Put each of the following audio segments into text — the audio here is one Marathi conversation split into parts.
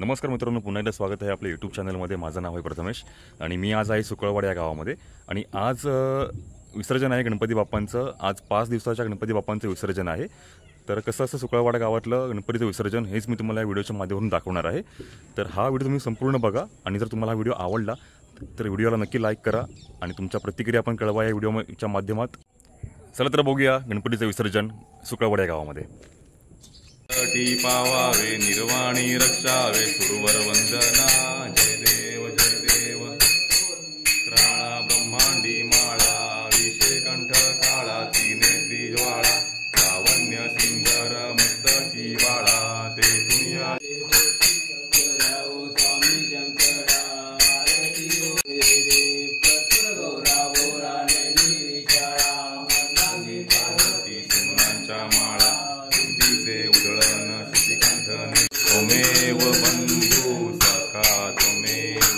नमस्कार मित्रांनो, पुन्हा एकदा स्वागत आहे आपल्या यूट्यूब चॅनलमध्ये। माझं नाव आहे प्रथमेश आणि मी आज आहे सुकळवाड या गावामध्ये। आणि आज विसर्जन आहे गणपती बाप्पांचं। आज 5 दिवसाच्या गणपती बाप्पांचं विसर्जन आहे। तर कसं असं सुकळवाड गावातलं गणपतीचं विसर्जन हेच मी तुम्हाला या व्हिडिओच्या माध्यमातून दाखवणार आहे। तर हा व्हिडिओ तुम्ही संपूर्ण बघा आणि जर तुम्हाला हा व्हिडिओ आवडला तर व्हिडिओला नक्की लाईक करा आणि तुमच्या प्रतिक्रिया पण कळवा या व्हिडिओच्या माध्यमात। चला तर बघूया गणपतीचं विसर्जन सुकळवाड या गावामध्ये। पावावे निर्वाणी रक्षावे सुरवर वंदना। जय देव राणा ब्रह्मांडी माळा विषे कंठ काळा तीने ज्वाळा लावण्य सिंगर मस्तकी बाळा ते दुनिया त्वमेव बंधु सखा त्वमेव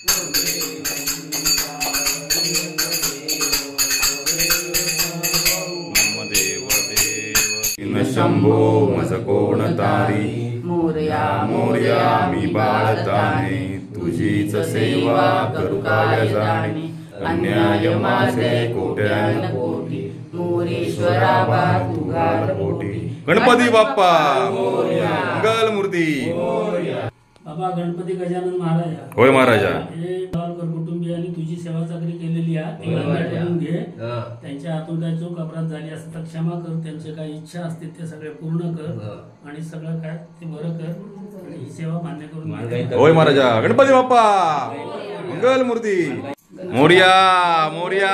नम देव देव शंभो मज कोण तारी मोरया मोरया मी बाळताने तुझीच सेवा करू काय जाणे अन्याय माझे कोट्यान कोटी मोरेश्वरा बा तुगार पोटी। गणपती बाप्पा मोरया मंगल मूर्ती बाबा गणपती गजानन महाराजा। होय महाराजा। गावकर कुटुंबियांनी तुझी सेवा चाकरी केलेली आहे ती घे। त्यांच्या हातून काही चूक अपराध झाली असेल तर क्षमा कर। त्यांचे काही इच्छा असतील ते सगळे पूर्ण कर आणि सगळं काय ते बरं कर आणि ही सेवा मान्य करून। होय महाराजा। गणपती बाप्पा मंगल मूर्ती मोरया मोरया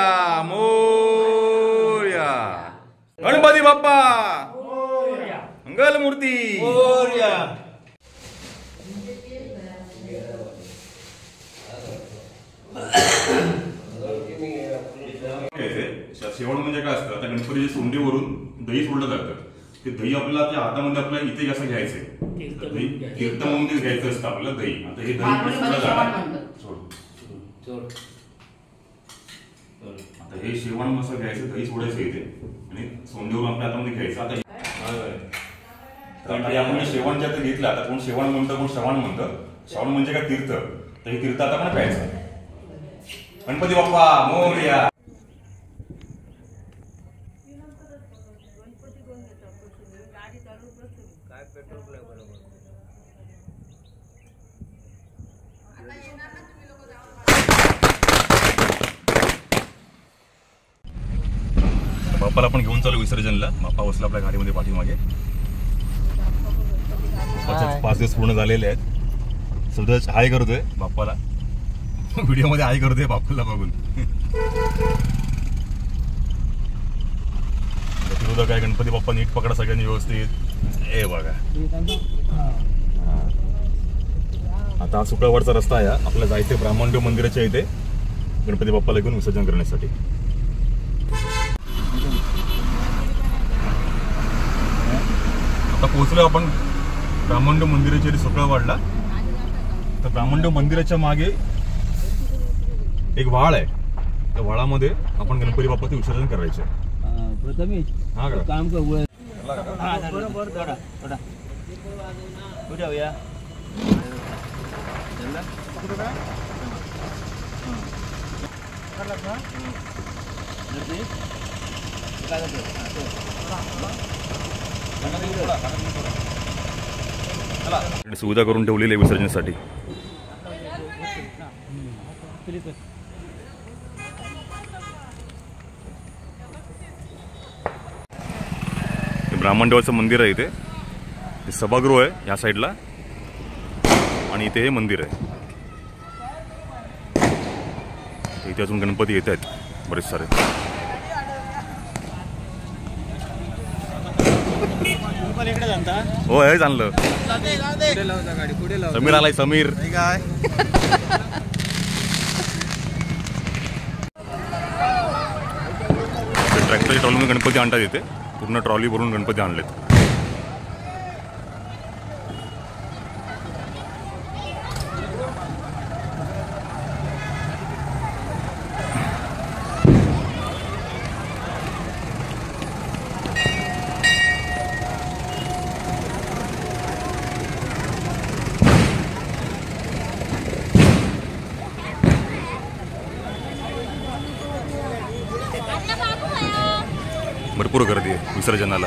मोरया। गणपती बाप्पा मंगल मूर्ती मोरया। शेवण म्हणजे काय असतं, आता गणपतीच्या सोंडीवरून दही सोडलं जातं। ते दही आपल्याला त्या हातामध्ये आपल्याला इथे कसं घ्यायचंय, दही तीर्थ म्हणून घ्यायचं असतं आपलं दही। आता हे दही सोडलं जाणार आता हे शेवण असं घ्यायचं, दही सोडायचं इथे आणि सोंडीवरून आपल्या हातामध्ये घ्यायचं। आता आपण शेवण जे घेतलं, आता कोण शेवण म्हणतं कोण श्रवण म्हणतं। श्रवण म्हणजे काय तीर्थ, तर हे तीर्थ आता पण प्यायचं। गणपती बाप्पा मोरया। बाप्पाला आपण घेऊन चालू विसर्जनला। बाप्पा बसला आपल्या गाडीमध्ये पाठीमागे। 5 दिवस पूर्ण झालेले आहेत। सुद्धा हाय करतोय बाप्पाला, व्हिडिओ मध्ये हाय करतोय बाप्पाला बघून। विरोधक काय गणपती बाप्पा नीट पकडा सगळ्यांनी व्यवस्थित। हे बघा आता हा सुकळवाडचा रस्ता आहे। आपल्याला जायचं ब्राह्मणदेव मंदिराच्या इथे गणपती बाप्पाला घेऊन विसर्जन करण्यासाठी। आता पोहोचलो आपण ब्राह्मणदेव मंदिराच्या इथे सुकळवाडला। तर ब्राह्मणदेव मंदिराच्या मागे एक व्हाळ आहे, त्या व्हाळामध्ये आपण गणपती बाप्पाचं विसर्जन करायचे। हा का काम कर बरोबर थोडा थोडा कुठे जाऊया सुविधा करून ठेवलेली आहे विसर्जनासाठी। ब्राह्मणदेवाचं मंदिर आहे इथे, सभागृह आहे या साईडला आणि इथे हे मंदिर आहे। इथे अजून गणपती येत आहेत बरेच सारे। हो हे जाणलं, समीर आलाय समीर। काय ट्रॅक्टरच्या ट्रॉलीमध्ये गणपती आणतात इथे, पूर्ण ट्रॉली भरून गणपती आणलेत। भरपूर गर्दी आहे विसर्जनाला.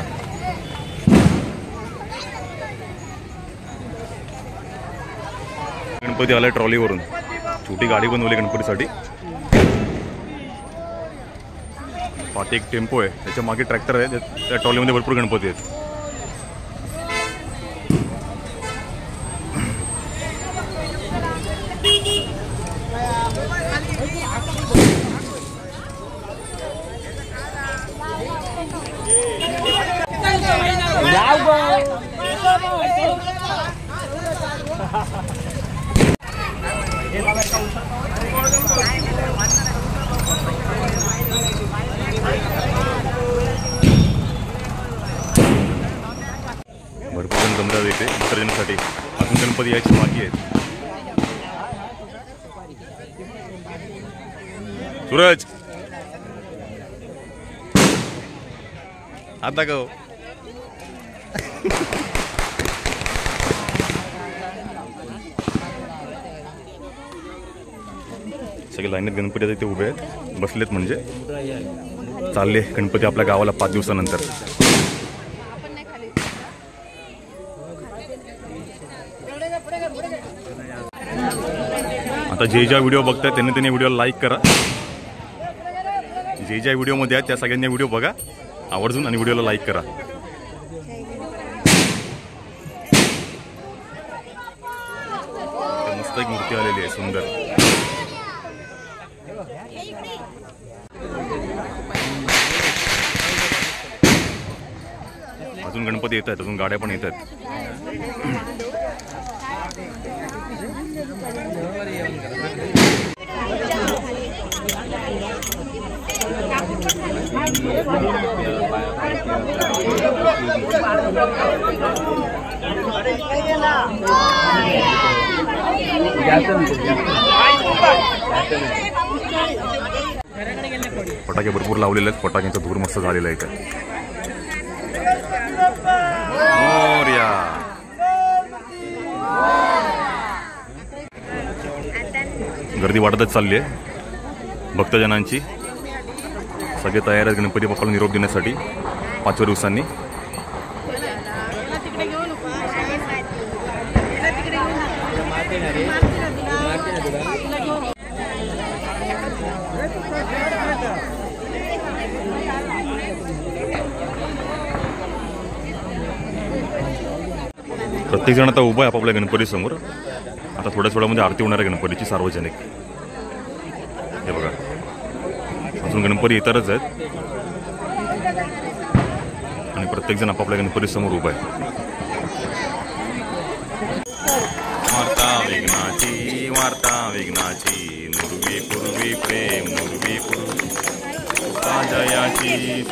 गणपती आलाय ट्रॉलीवरून. छोटी गाडी बनवली गणपतीसाठी. पाठी एक टेम्पो आहे, त्याच्या मागे ट्रॅक्टर आहे, त्या ट्रॉलीमध्ये भरपूर गणपती आहेत. भरपूर जण जमतात इथे विसर्जनासाठी. अजून गणपती यायची बाकी आहेत. सूरज आता का सगळे लाईनीत गणपती आता इथे उभे आहेत, बसलेत म्हणजे. चालले गणपती आपल्या गावाला 5 दिवसानंतर. आता जे ज्या व्हिडिओ बघतायत त्यांनी व्हिडिओला लाईक करा. जे ज्या व्हिडिओमध्ये आहेत त्या सगळ्यांनी व्हिडिओ बघा आवर्जून आणि व्हिडिओला लाईक करा. मस्त एक मूर्ती आलेली आहे, सुंदर. अजून गणपती येत आहेत, अजून गाड्या पण येत आहेत. फटाके भरपूर लावलेले आहेत. फटाक्यांचा धूर मस्त झालेला आहे इथे. मोरया. गर्दी वाढतच चालली आहे भक्तजनांची. सगळे तयार आहेत गणपती बाप्पाला निरोप देण्यासाठी 5व्या दिवसांनी. प्रत्येक जण आता उभा आहे आपापल्या गणपती समोर. आता थोड्याच वेळामध्ये आरती होणार आहे गणपतीची सार्वजनिक. हे बघा अजून गणपती येतातच आहेत आणि प्रत्येक जण आपापल्या गणपती समोर उभा आहे. वार्ता विघ्नाची नुरवी पूर्वी प्रेम नुरवी पूर्वी जयाची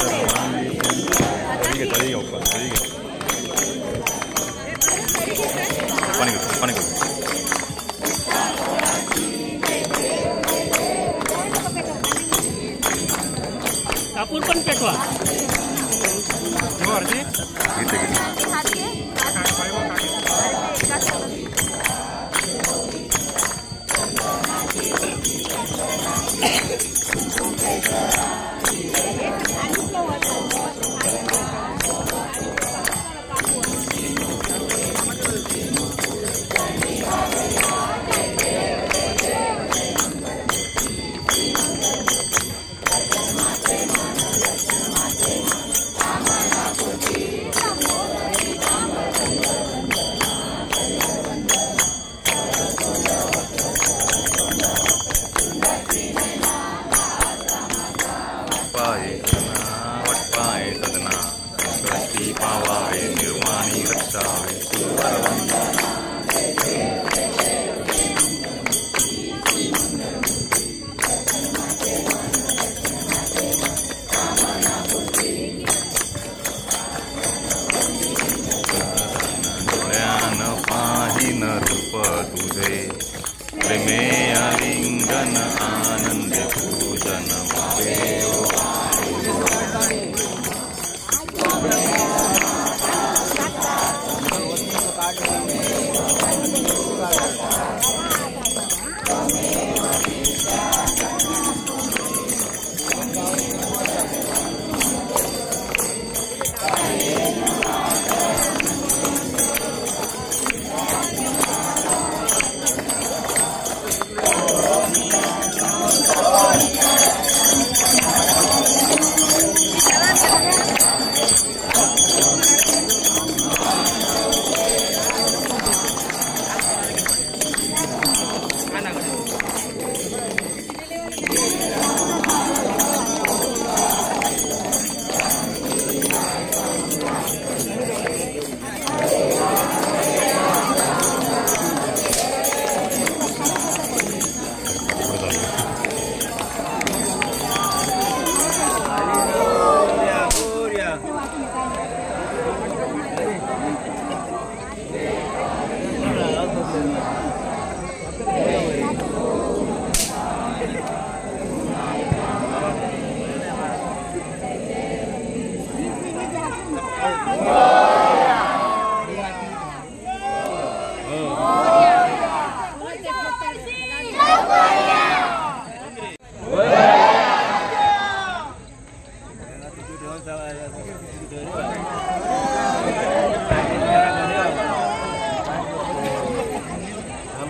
पाणी कापूर पण पेटवा.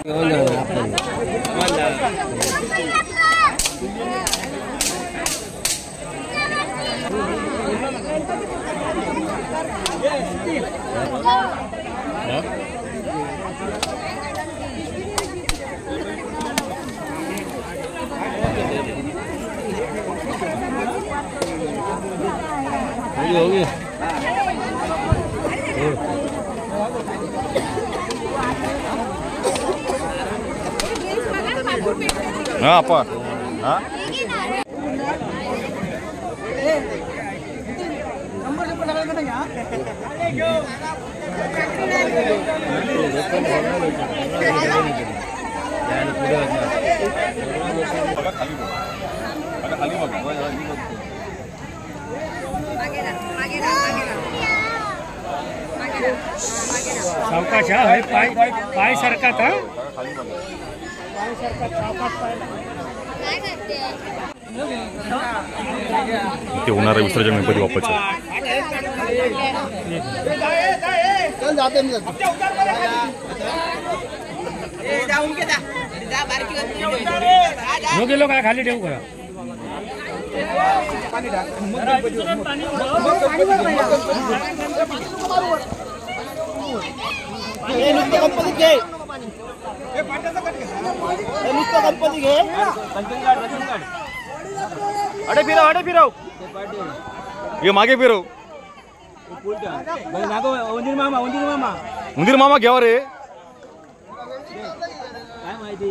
हाँ अपा हाँ सावकाश आहे पाय पाय सरकात हा ते होणार आहे विसर्जन गणपती बाप्पाचं. गेलो काय खाली ठेवू का अडे फिरव ये मागे फिरव उंदीर मामा घ्यावा रे काय माहिती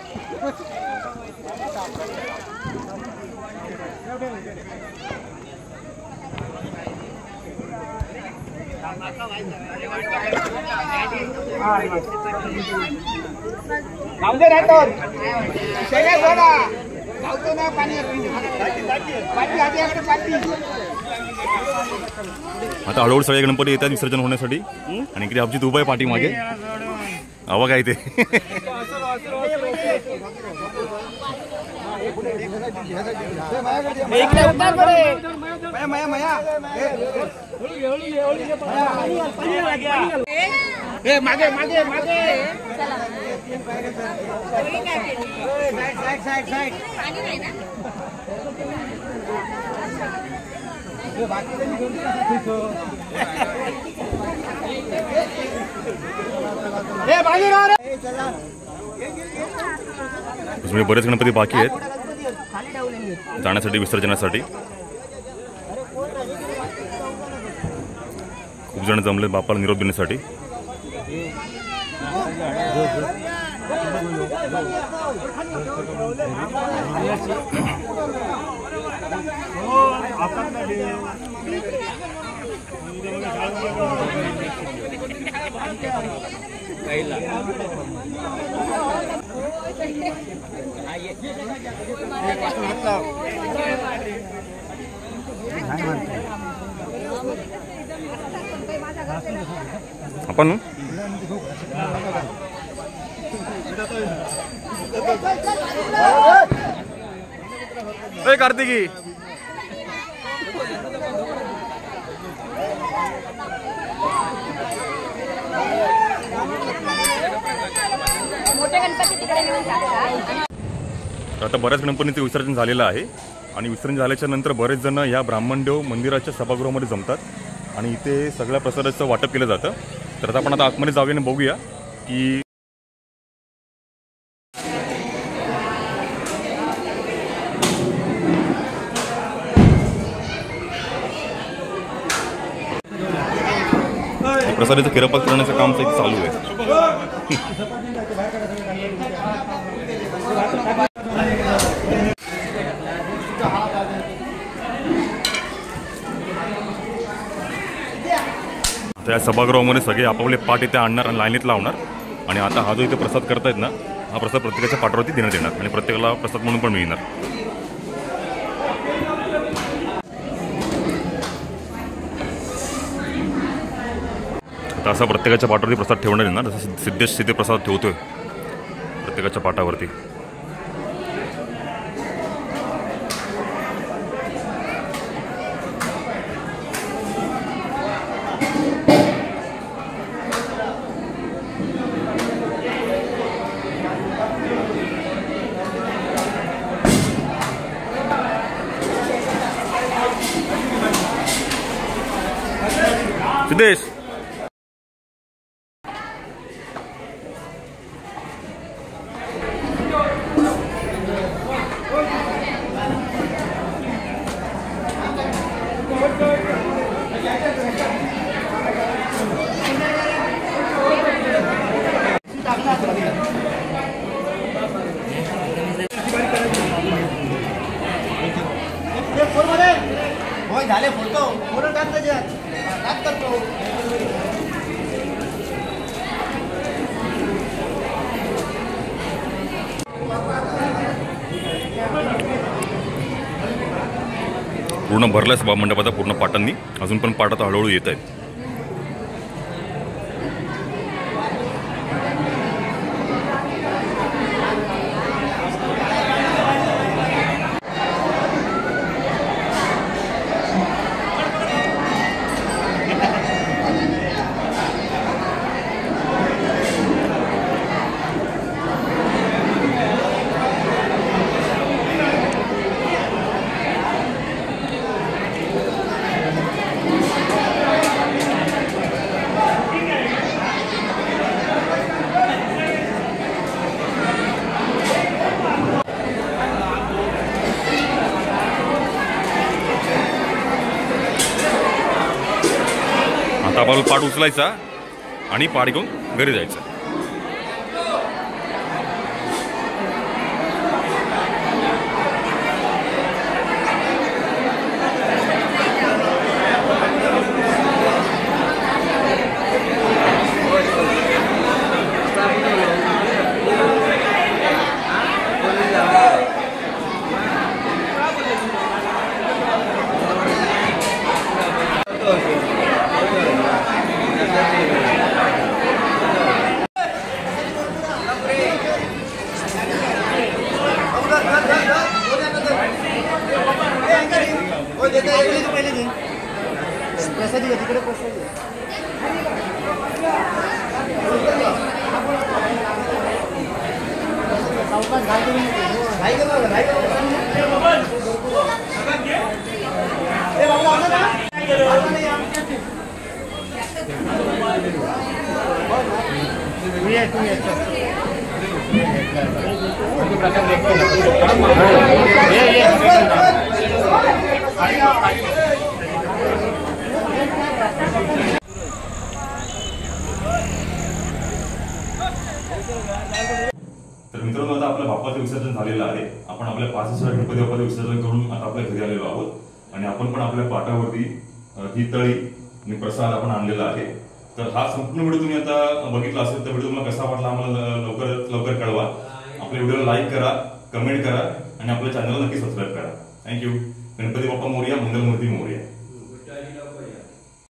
आता हळूहळू सगळे गणपती येतात विसर्जन होण्यासाठी आणि इकडे आमची दुबई पाठी मागे हवं काय ते मागे मागे मागे बरेच गणपती बाकी आहेत जाण्यासाठी विसर्जनासाठी. खूप जण जमले बाप्पाला निरोप देण्यासाठी. आपण कार्तिकी आता बऱ्याच गणपतींचे विसर्जन झालेलं आहे आणि विसर्जन झाल्याच्या नंतर बरेच जण या ब्राह्मणदेव मंदिराच्या सभागृहामध्ये जमतात आणि इथे सगळ्या प्रसादाचं वाटप केलं जातं. तर आता आपण आता आतमध्ये जाऊया आणि बघूया की प्रसादाचं खेरपात करण्याचं काम चालू आहे. त्या सभागृहामध्ये सगळे आपापले पाठ इथे आणणार आणि लाईनीत लावणार आणि आता हा जो इथे प्रसाद करतायत ना हा प्रसाद प्रत्येकाच्या पाठावरती देण्यात येणार आणि प्रत्येकाला प्रसाद म्हणून पण मिळणार. आता असा प्रत्येकाच्या पाठावरती प्रसाद ठेवण्यात येणार जसं सिद्धेश तिथे प्रसाद ठेवतोय प्रत्येकाच्या पाठावरती. सिद्धेश झाले फोटो फोटो टाक त्याच्यात टाक करतो पूर्ण भरलाय सभा मंडपाचा पूर्ण पाटांनी. अजून पण पाटात हळूहळू येत आहेत. आता आपण पाठ उचलायचा आणि पाठ घेऊन घरी जायचं. प्रसादी तिकडे प्रसादी तर मित्रांनो, आता आपल्या बाप्पाचं विसर्जन झालेलं आहे. आपण आपल्या 5 दिवसाच्या गणपती बाप्पाचं विसर्जन करून आता आपल्या घरी आलेलो आहोत आणि आपण पण आपल्या पाटावरती ही तळी आणि प्रसाद आपण आणलेला आहे. तर हा संपूर्ण व्हिडिओ तुम्ही आता बघितला असेल तर व्हिडिओ तुम्हाला कसा वाटला आम्हाला लवकरात लवकर कळवा. आपल्या व्हिडिओला लाईक करा, कमेंट करा आणि आपल्या चॅनलला नक्की सबस्क्राईब करा. थँक्यू. गणपती बाप्पा मोरया, मंगलमूर्ती मोरया.